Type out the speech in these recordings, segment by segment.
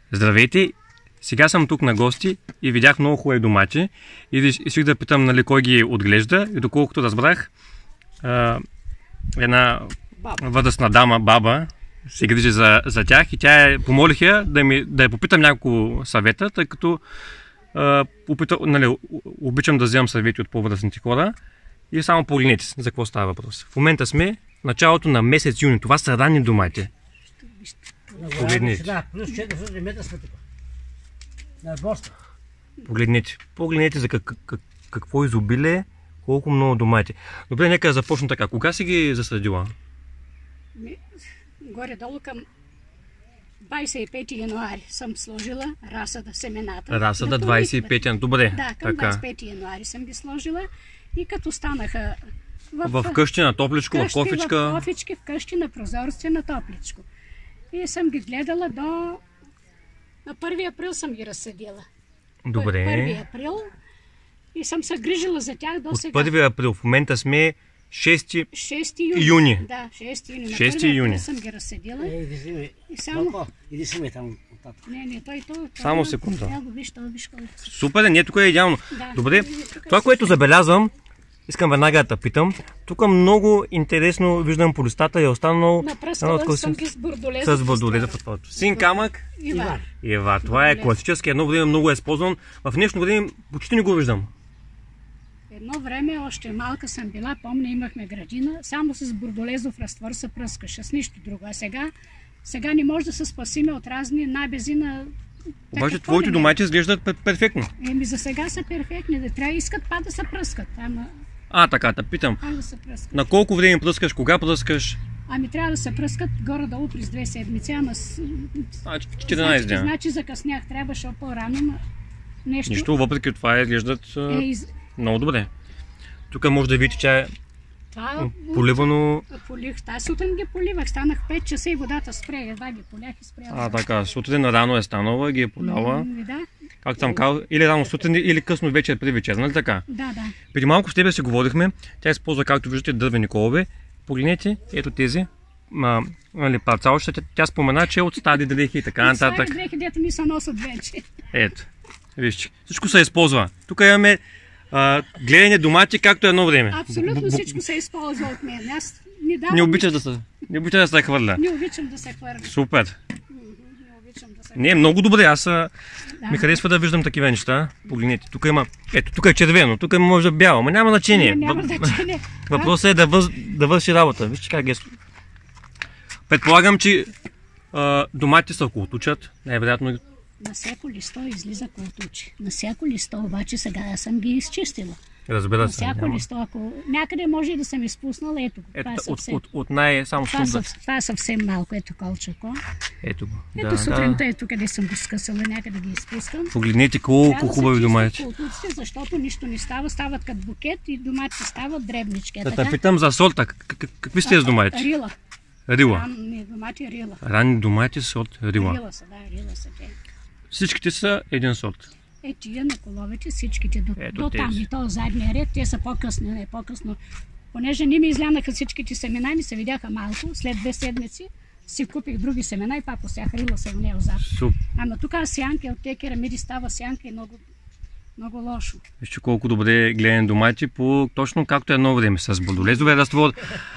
Здравейте! Сега съм тук на гости и видях много хубави домати и исках да питам, нали, кой ги отглежда, и доколкото разбрах, една възрастна дама, баба, се грижи за тях и тя помолих я да я попитам няколко съвета, тъй като обичам да вземам съвети от по-възрастните хора. И само погледнете за какво става въпрос. В момента сме в началото на месец юни. Това са ранни домати. Погледнете. Погледнете за какво изобилие, колко много домати. Добре, нека да започна така. Кога си ги засадила? Горе-долу към 25 януари съм сложила расада, семената. Расада 25 януари, добре. Да, към 25 януари съм ги сложила и като станаха в къщи на топличко, в кофичка. В кофички, в къщи на прозорци на топличко. И съм ги гледала на 1 април съм ги разсъдила. Добре. 1 април и съм се грижила за тях до сега. От 1 април, в момента сме 6 юни. Да, 6 юни. На 6 юни. съм ги разсъдила. И само... Иди си ме там. Не, той само секунда. Виж. Супер, не, тук е идеално. Да. Добре, това, което забелязвам, искам веднага да питам. Тук много интересно виждам по листата е останало... Напръскала съм ги с бордолеза. С бордолеза в отпадото. Син камък. Ивар. Това е класически. Едно време много е използван. В днешно време почти не го виждам. Едно време, още малка съм била, помня, имахме градина, само с бордолезов разтвор се пръскаше, с нищо друго. А сега не може да се спасиме от разни набези на... Обаче твоите домати изглеждат перфектно. За сега са перфектни, да трябва искат да се пръскат. Така, да питам. Да се пръскат. На колко време пръскаш, кога пръскаш? Трябва да се пръскат горе-долу през 2 седмици, ама... 14 дни. Значи закъснях, трябваше по-рано, нещо... Нищо, въпреки това изглеждат много добре. Тук може да видите, че е поливано... Полих. Тази сутрин ги поливах. Станах 5 часа и водата спря. Едва ги полях и спря. Така. Сутрин рано е станала, ги е поляла. Да. Както съм казал, или рано сутрин, или късно вечер при вечер, нали така? Да. Преди малко с тебе си говорихме. Тя използва, както виждате, дървени колове. Погледнете, ето тези. Парцалщата. Тя спомена, че е от стари дрехи и така нататък. Стари дрехи, дето ми се носят вече. Ето. Вижте. Всичко се използва. Тук имаме гледане домати, както едно време. Абсолютно всичко се използва от мен. Аз не обичаш да се хвърля. Не обичам да се хвърля. Супер. Не, много добре. Аз ми харесва да виждам такива неща. Погледнете. Тук има. Ето, тук е червено, тук може бяло, но няма значение. Въпросът е да върши работа. Вижте как е. Предполагам, че доматите се колтучат. Най-вероятно. На всяко листо излиза колтуче. На всяко листо обаче сега аз съм ги изчистила. Разбира се. На всяко листо, ако някъде може да съм изпуснала, ето го. От само това е съвсем малко, ето колчако. Ето го. Ето сутринта, ето къде съм го скъсала, някъде ги изпускам. Погледнете колко хубави домати. Колтуците, защото нищо не става, стават като букет и доматите стават дребнички. Да те питам за сорта, какви сте с домати? Рила. Домати рила. Ранни домати сорт рила. Рила са те. Всичките са един сорт. Тия на коловете, всичките до там и то задния ред, те са по-късно. Понеже не ми излянаха всичките семена, ми се видяха малко, след 2 седмици си купих други семена и пак посях, рила се в нея отзад. Ама тук сянка, от тези керамиди става сянка и много лошо. Вижте колко добре гледани домати, точно както едно време, с бордолезовия разтвор.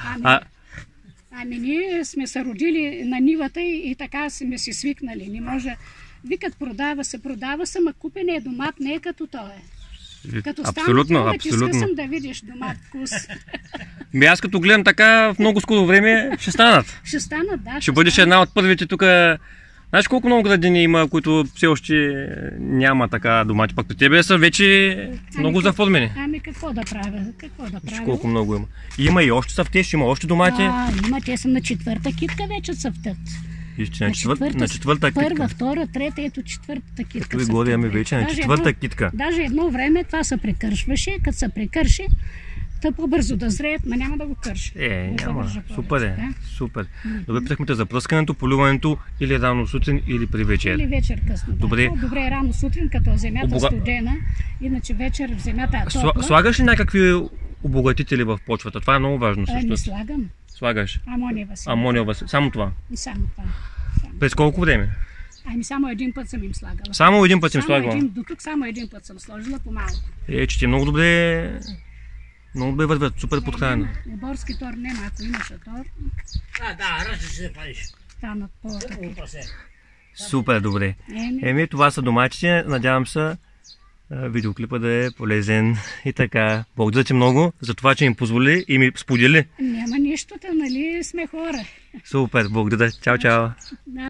Ние сме се родили на нивата и така сме си свикнали. Не може... Викат продава се, ма купения домат не е като той. Като абсолютно. Да ти скъсам да видиш домат вкус. Аз като гледам така, в много скоро време ще станат. Ще станат, да. Ще бъдеш една от първите тук. Знаеш колко много градини има, които все още няма така домати, пък при тебе са вече много заформени. Какво да правя? Колко много има. Има и още съвтеж, има още домати. Те са на 4-та китка вече съвтят. На 4-та китка. Първа, 2, 3, ето 4-та китка. Като ви говорим вече на 4-та китка. Даже едно време това се прекършваше, като се прекърши, та по-бързо да зреят, но няма да го кърши. Няма. Супер. Добре, питахме те за пръскането, поливането или рано сутрин, или при вечер. Или вечер късно. Добре е рано сутрин, като земята студена, иначе вечер в земята топла. Слагаш ли някакви обогатители в почвата? Това е много важно също. Не слагам. Слагаш? Амониева. Само това? Само това. През колко време? Ами само един път съм им слагала. Само един път съм слагала? До тук само един път съм сложила по малко. Че ти много добре вървят, супер подхранено. Оборски тор нема, ако имаше тор. Да, раз ще се париш. Станат по-таки. Супер добре. Това са домачите, надявам се видеоклипа да е полезен и така. Благодаря ти много за това, че им позволи и ми сподели. Няма нищо, нали сме хора. Супер, благодаря. Чао, чао.